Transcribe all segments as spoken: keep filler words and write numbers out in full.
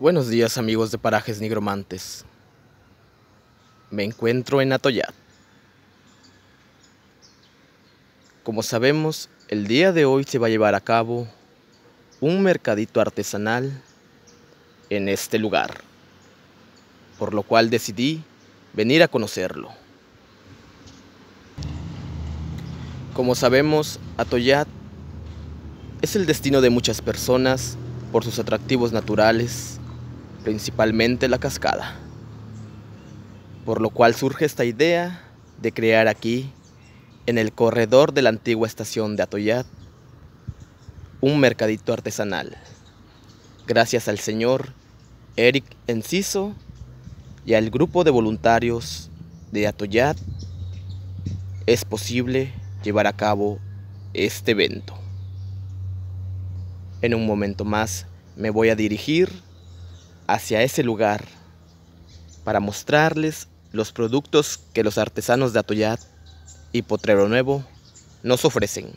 Buenos días, amigos de Parajes Nigromantes. Me encuentro en Atoyac. Como sabemos, el día de hoy se va a llevar a cabo un mercadito artesanal en este lugar, por lo cual decidí venir a conocerlo. Como sabemos, Atoyac es el destino de muchas personas por sus atractivos naturales, principalmente la cascada, por lo cual surge esta idea de crear aquí, en el corredor de la antigua estación de Atoyac, un mercadito artesanal. Gracias al señor Eric Enciso y al grupo de voluntarios de Atoyac, es posible llevar a cabo este evento. En un momento más me voy a dirigir hacia ese lugar para mostrarles los productos que los artesanos de Atoyac y Potrero Nuevo nos ofrecen.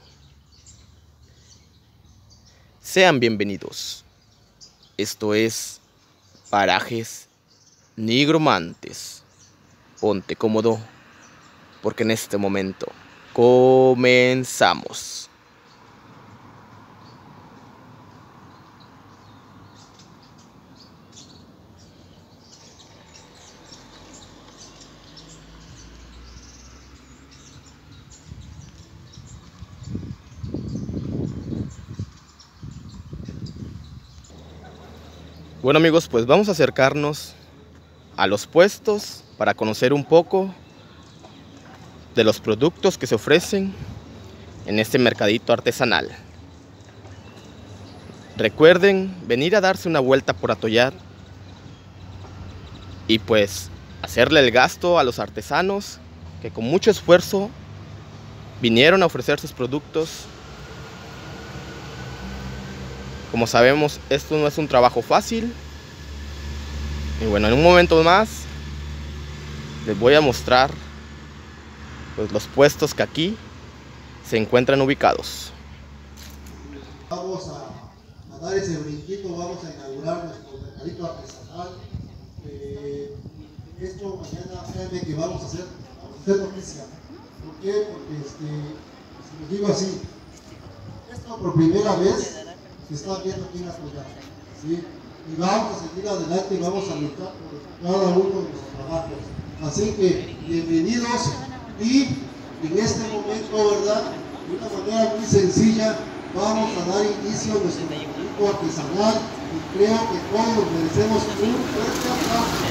Sean bienvenidos. Esto es Parajes Nigromantes. Ponte cómodo, porque en este momento comenzamos. Bueno, amigos, pues vamos a acercarnos a los puestos para conocer un poco de los productos que se ofrecen en este mercadito artesanal. Recuerden venir a darse una vuelta por Atoyac y pues hacerle el gasto a los artesanos que con mucho esfuerzo vinieron a ofrecer sus productos. Como sabemos, esto no es un trabajo fácil. Y bueno, en un momento más les voy a mostrar pues, los puestos que aquí se encuentran ubicados. Vamos a, a dar ese brinquito, vamos a inaugurar nuestro mercadito artesanal. Eh, esto mañana, créanme que vamos a hacer, vamos a hacer noticia. ¿Por qué? Porque, este, si les digo así, esto por primera vez se está viendo aquí en Atoyac, ¿sí? Y vamos a seguir adelante y vamos a luchar por cada uno de los trabajos. Así que bienvenidos y en este momento, ¿verdad? De una manera muy sencilla vamos a dar inicio a nuestro mercadito artesanal y creo que todos merecemos un fuerte aplauso.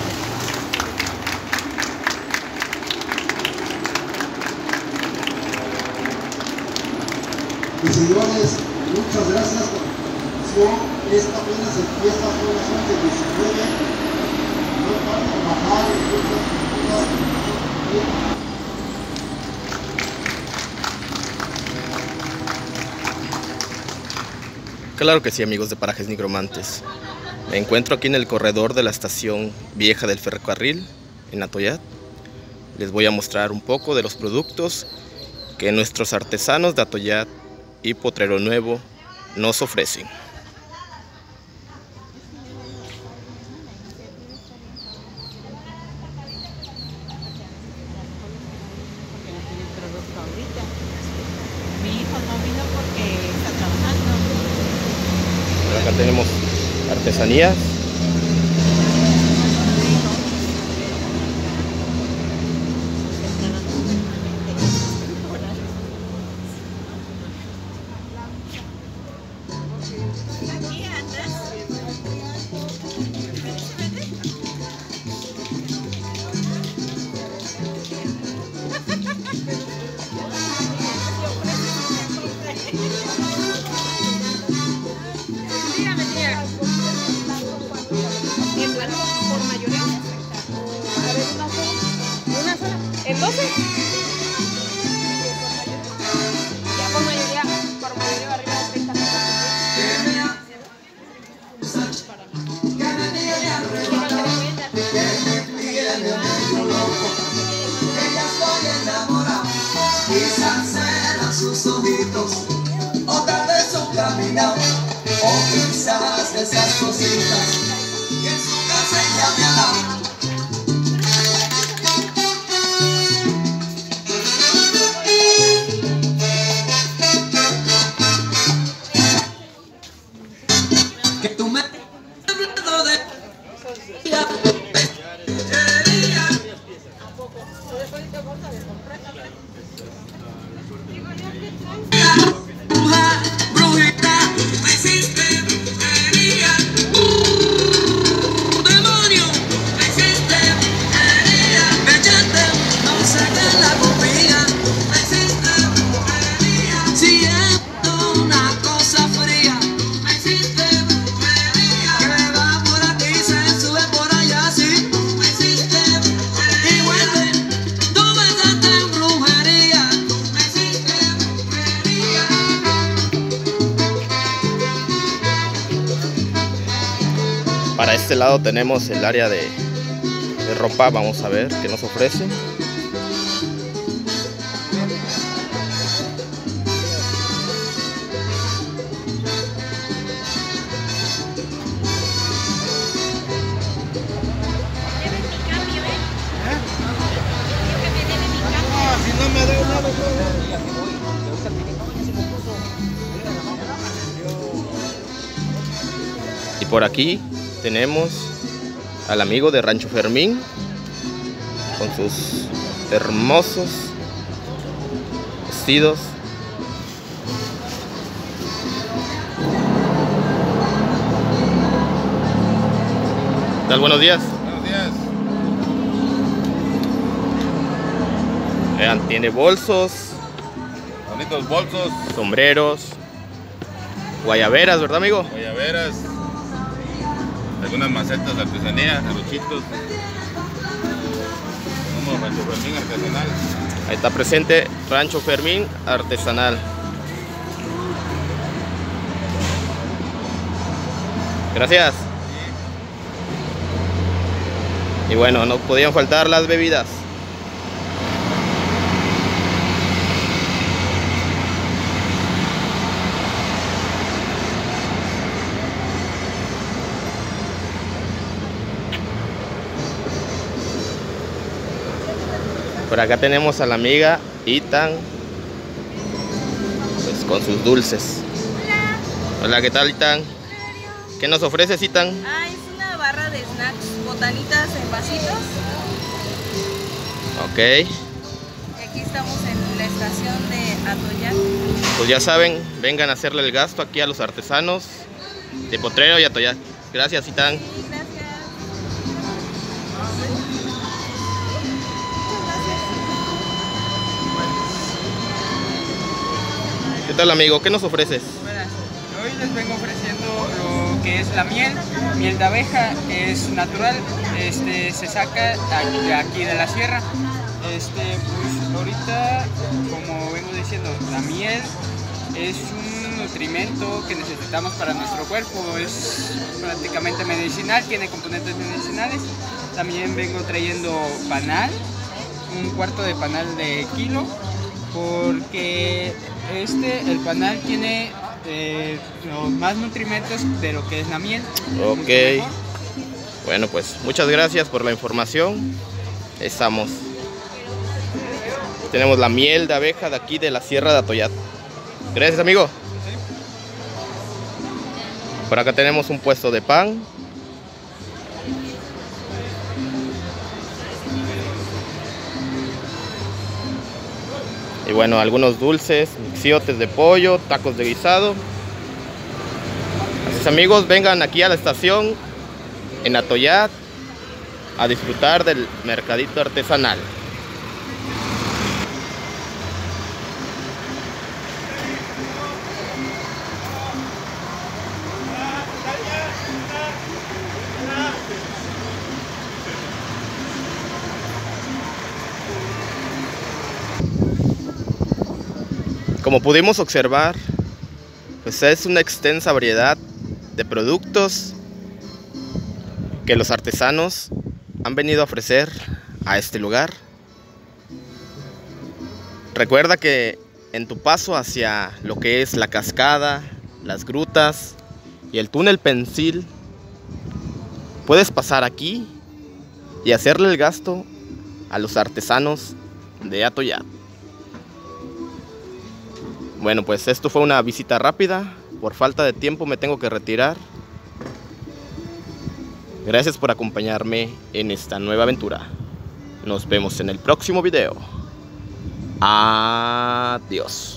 Y señores, muchas gracias por la invitación. Esta apenas empieza, son las once diecinueve. No para trabajar en muchas cosas. Claro que sí, amigos de Parajes Nigromantes. Me encuentro aquí en el corredor de la estación vieja del ferrocarril en Atoyac. Les voy a mostrar un poco de los productos que nuestros artesanos de Atoyac y Potrero Nuevo nos ofrecen. Mi hijo no vino porque está trabajando. Acá tenemos artesanías. Aquí andas. Por mayoría. A ver, una sola. Una sola. ¿En doce? Ya por mayoría, por mayoría arriba de treinta. Para mí. Ella estoy enamorada, quizás serán sus ojitos, o tal vez su caminar, o quizás esas cositas que en su casa ella me alaba. Que tú me hablando de brujita, me hiciste brujería. Demonio, me hiciste brujería. Me echaste no sé qué en la comida. Me hiciste brujería. Si es una cosa fría. Me hiciste brujería. Que me va por aquí, se sube por allá, sí. Me hiciste brujería. Y vuelve, tú me echaste brujería. Me hiciste brujería. Para este lado tenemos el área de, de ropa. Vamos a ver qué nos ofrece. Y por aquí tenemos al amigo de Rancho Fermín con sus hermosos vestidos. ¿Qué tal? Buenos días. Buenos días. Vean, tiene bolsos, Bonitos bolsos, sombreros, guayaberas, ¿verdad, amigo? guayaberas, algunas macetas de artesanía, aluchitos. Somos Rancho Fermín Artesanal. Ahí está presente Rancho Fermín Artesanal. Gracias. Y bueno, no podían faltar las bebidas. Por acá tenemos a la amiga Itan, pues con sus dulces. Hola. Hola, ¿qué tal, Itan? ¿Qué nos ofreces, Itan? Ah, es una barra de snacks, botanitas en vasitos. Ok, Y aquí estamos en la estación de Atoyac. pues ya saben, vengan a hacerle el gasto aquí a los artesanos de Potrero y Atoyac. Gracias, Itan. Sí, gracias. ¿Qué tal, amigo? ¿Qué nos ofreces? Buenas. Hoy les vengo ofreciendo lo que es la miel, miel de abeja, es natural, este, se saca de aquí de la sierra. Este, pues ahorita, como vengo diciendo, la miel es un nutrimento que necesitamos para nuestro cuerpo, es prácticamente medicinal, tiene componentes medicinales. También vengo trayendo panal, un cuarto de panal de kilo, porque este, el panal tiene eh, los más nutrimentos de lo que es la miel. Ok. Mucho mejor. Bueno, pues muchas gracias por la información. Estamos. Tenemos la miel de abeja de aquí de la Sierra de Atoyac. Gracias, amigo. Por acá tenemos un puesto de pan. Y bueno, algunos dulces, mixiotes de pollo, tacos de guisado. Así es, amigos, vengan aquí a la estación en Atoyac a disfrutar del mercadito artesanal. Como pudimos observar, pues es una extensa variedad de productos que los artesanos han venido a ofrecer a este lugar. Recuerda que en tu paso hacia lo que es la cascada, las grutas y el túnel Pensil, puedes pasar aquí y hacerle el gasto a los artesanos de Atoyac. Bueno, pues esto fue una visita rápida. Por falta de tiempo me tengo que retirar. Gracias por acompañarme en esta nueva aventura. Nos vemos en el próximo video. Adiós.